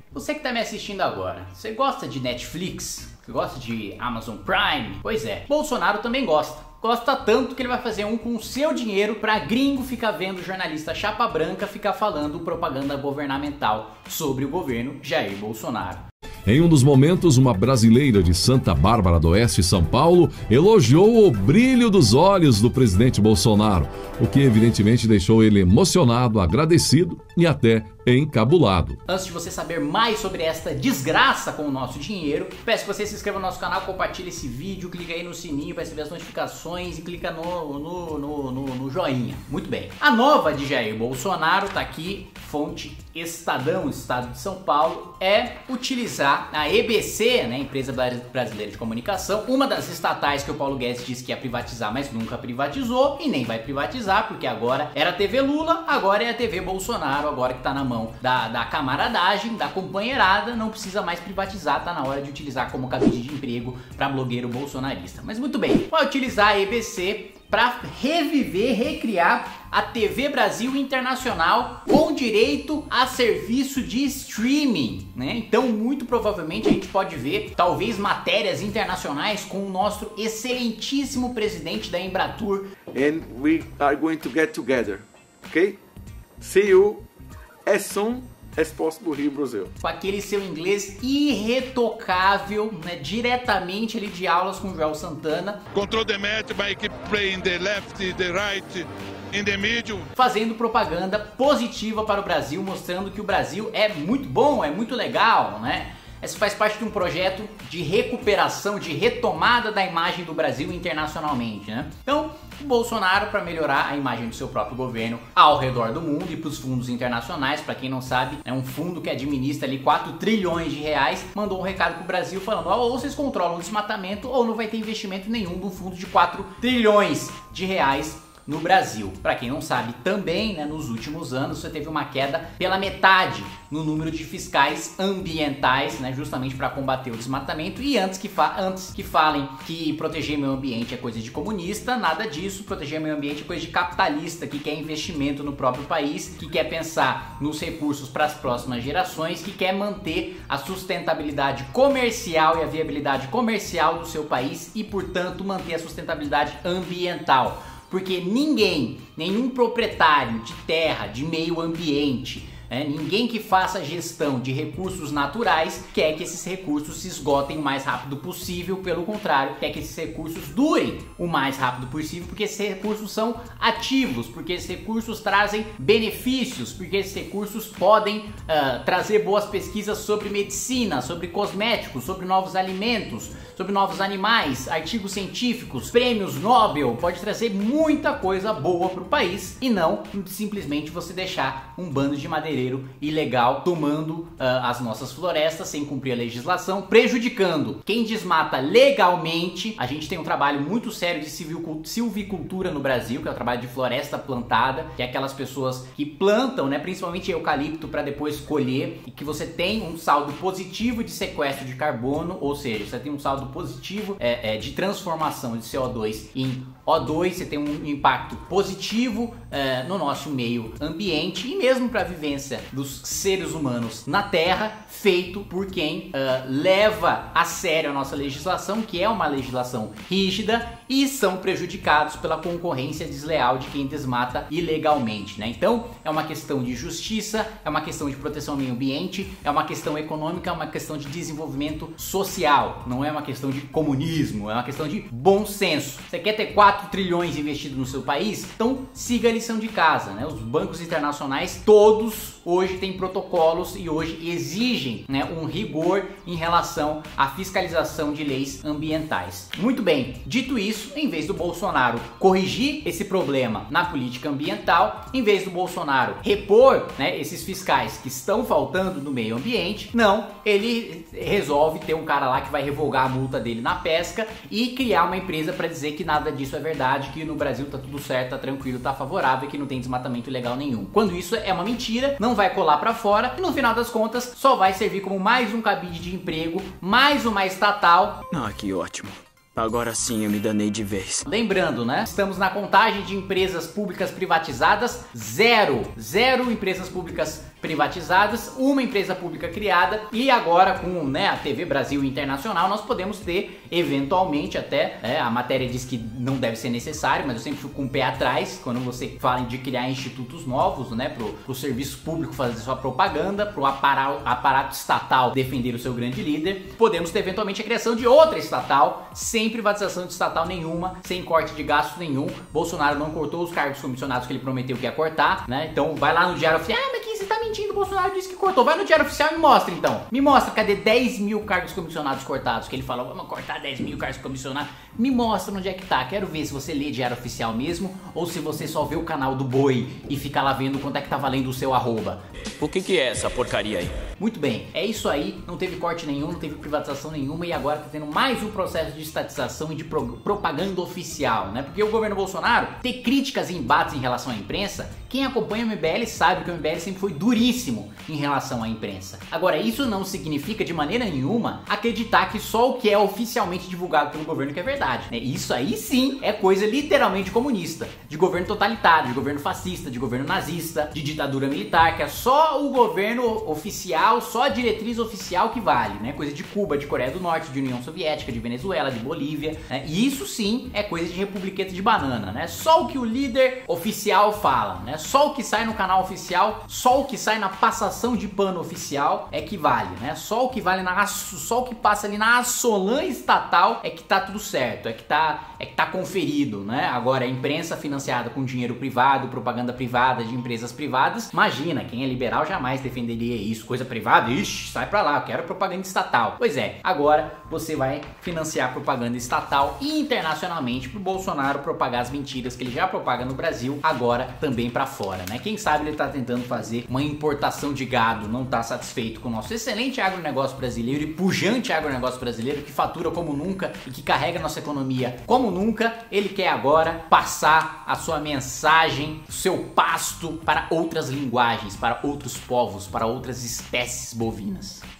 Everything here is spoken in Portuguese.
Você que está me assistindo agora, você gosta de Netflix? Você gosta de Amazon Prime? Pois é, Bolsonaro também gosta. Gosta tanto que ele vai fazer um com o seu dinheiro para gringo ficar vendo jornalista chapa branca ficar falando propaganda governamental sobre o governo Jair Bolsonaro. Em um dos momentos, uma brasileira de Santa Bárbara do Oeste, São Paulo, elogiou o brilho dos olhos do presidente Bolsonaro, o que evidentemente deixou ele emocionado, agradecido e até encabulado. Antes de você saber mais sobre esta desgraça com o nosso dinheiro, peço que você se inscreva no nosso canal, compartilhe esse vídeo, clica aí no sininho para receber as notificações e clica no joinha. Muito bem. A nova de Jair Bolsonaro, tá aqui, fonte Estadão, Estado de São Paulo, é utilizar a EBC, né, Empresa Brasileira de Comunicação, uma das estatais que o Paulo Guedes disse que ia privatizar, mas nunca privatizou e nem vai privatizar, porque agora era a TV Lula, agora é a TV Bolsonaro, agora que tá na mão da camaradagem, da companheirada, não precisa mais privatizar, tá na hora de utilizar como cabide de emprego para blogueiro bolsonarista. Mas muito bem, vai utilizar a EBC para reviver, recriar a TV Brasil Internacional com direito a serviço de streaming, né? Então, muito provavelmente a gente pode ver talvez matérias internacionais com o nosso excelentíssimo presidente da Embratur. And we are going to get together, okay? See you as soon as possible here in Brazil. Com aquele seu inglês irretocável, né, diretamente ali de aulas com o Joel Santana. Control the match by keep playing the left, the right, in the middle. Fazendo propaganda positiva para o Brasil, mostrando que o Brasil é muito bom, é muito legal, né? Essa faz parte de um projeto de recuperação, de retomada da imagem do Brasil internacionalmente, né? Então, o Bolsonaro, para melhorar a imagem do seu próprio governo ao redor do mundo e para os fundos internacionais, para quem não sabe, é um fundo que administra ali 4 trilhões de reais, mandou um recado pro Brasil falando, ou vocês controlam o desmatamento ou não vai ter investimento nenhum de um fundo de 4 trilhões de reais no Brasil. Para quem não sabe também, né, nos últimos anos você teve uma queda pela metade no número de fiscais ambientais, né, justamente para combater o desmatamento. E antes que falem que proteger meio ambiente é coisa de comunista, nada disso. Proteger meio ambiente é coisa de capitalista que quer investimento no próprio país, que quer pensar nos recursos para as próximas gerações, que quer manter a sustentabilidade comercial e a viabilidade comercial do seu país e, portanto, manter a sustentabilidade ambiental. Porque nenhum proprietário de terra, de meio ambiente, ninguém que faça gestão de recursos naturais quer que esses recursos se esgotem o mais rápido possível. Pelo contrário, quer que esses recursos durem o mais rápido possível, porque esses recursos são ativos, porque esses recursos trazem benefícios, porque esses recursos podem trazer boas pesquisas sobre medicina, sobre cosméticos, sobre novos alimentos, sobre novos animais, artigos científicos, prêmios Nobel, pode trazer muita coisa boa para o país e não simplesmente você deixar um bando de madeireiro ilegal tomando as nossas florestas sem cumprir a legislação, prejudicando quem desmata legalmente. A gente tem um trabalho muito sério de silvicultura no Brasil, que é o trabalho de floresta plantada, que é aquelas pessoas que plantam, né, principalmente eucalipto para depois colher, e que você tem um saldo positivo de sequestro de carbono, ou seja, você tem um saldo positivo de transformação de CO2 em O2, você tem um impacto positivo no nosso meio ambiente e mesmo para a vivência dos seres humanos na Terra, feito por quem leva a sério a nossa legislação, que é uma legislação rígida, e são prejudicados pela concorrência desleal de quem desmata ilegalmente, né? Então, é uma questão de justiça, é uma questão de proteção ao meio ambiente, é uma questão econômica, é uma questão de desenvolvimento social, não é uma questão de comunismo, é uma questão de bom senso. Você quer ter 4 trilhões investidos no seu país? Então, siga a lição de casa, né? Os bancos internacionais, todos hoje têm protocolos e hoje exigem, né, um rigor em relação à fiscalização de leis ambientais. Muito bem, dito isso, em vez do Bolsonaro corrigir esse problema na política ambiental, em vez do Bolsonaro repor, né, esses fiscais que estão faltando no meio ambiente, não, ele resolve ter um cara lá que vai revogar a multa dele na pesca e criar uma empresa para dizer que nada disso é verdade, que no Brasil tá tudo certo, tá tranquilo, tá favorável, que não tem desmatamento ilegal nenhum. Quando isso é uma mentira, não vai colar para fora e no final das contas só vai servir como mais um cabide de emprego, mais uma estatal. Ah, que ótimo. Agora sim eu me danei de vez. Lembrando, né? Estamos na contagem de empresas públicas privatizadas, zero empresas públicas privatizadas, uma empresa pública criada e agora com, né, a TV Brasil Internacional nós podemos ter eventualmente até, a matéria diz que não deve ser necessário, mas eu sempre fico com o pé atrás quando você fala de criar institutos novos, né, pro serviço público fazer sua propaganda, pro aparato estatal defender o seu grande líder. Podemos ter eventualmente a criação de outra estatal, sem privatização de estatal nenhuma, sem corte de gasto nenhum. Bolsonaro não cortou os cargos comissionados que ele prometeu que ia cortar, né? Então vai lá no Diário Oficial, mas aqui você tá mentindo, o Bolsonaro disse que cortou. Vai no Diário Oficial e me mostra então. Me mostra, cadê 10 mil cargos comissionados cortados? Que ele falou, vamos cortar 10 mil cargos comissionados. Me mostra onde é que tá. Quero ver se você lê Diário Oficial mesmo ou se você só vê o canal do Boi e fica lá vendo quanto é que tá valendo o seu arroba. O que é essa porcaria aí? Muito bem, é isso aí, não teve corte nenhum, não teve privatização nenhuma e agora tá tendo mais um processo de estatização e de propaganda oficial, né? Porque o governo Bolsonaro ter críticas e embates em relação à imprensa, quem acompanha o MBL sabe que o MBL sempre foi duríssimo em relação à imprensa. Agora, isso não significa de maneira nenhuma acreditar que só o que é oficialmente divulgado pelo governo que é verdade, né? Isso aí sim é coisa literalmente comunista, de governo totalitário, de governo fascista, de governo nazista, de ditadura militar, que é só o governo oficial, só a diretriz oficial que vale, né? Coisa de Cuba, de Coreia do Norte, de União Soviética, de Venezuela, de Bolívia, né? E isso sim é coisa de republiqueta de banana, né? Só o que o líder oficial fala, né? Só o que sai no canal oficial, só o que sai na passação de pano oficial é que vale, né? Só o que vale só o que passa ali na assolã estatal é que tá tudo certo, é que tá conferido, né? Agora, a imprensa financiada com dinheiro privado, propaganda privada de empresas privadas, imagina, quem é liberal jamais defenderia isso, coisa privada, ixi, sai pra lá, eu quero propaganda estatal. Pois é, agora você vai financiar propaganda estatal internacionalmente pro Bolsonaro propagar as mentiras que ele já propaga no Brasil, agora também pra fora, né? Quem sabe ele tá tentando fazer uma importação de gado, não tá satisfeito com o nosso excelente agronegócio brasileiro e pujante agronegócio brasileiro que fatura como nunca e que carrega nossa economia como nunca. Ele quer agora passar a sua mensagem, o seu pasto para outras linguagens, para outros povos, para outras espécies bovinas.